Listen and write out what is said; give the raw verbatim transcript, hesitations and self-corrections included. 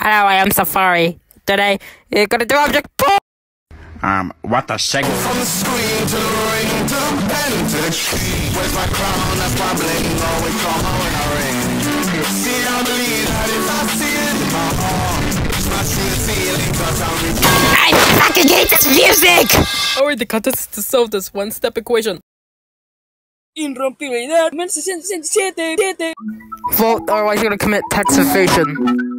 Hello, I am Safari. Today, you're gonna do object pull. Um, what the seg- From the screen to the ring, to the pen to the key. Where's my crown? That's my bling. Always come on when I ring. See, I believe that if I see it in my heart, it's not true feeling, cause I'm reaching. I fucking hate this music! Alright, the contest is to solve this one-step equation. Irrompibilidad, siete, siete. Vote, otherwise you're gonna commit tax evasion.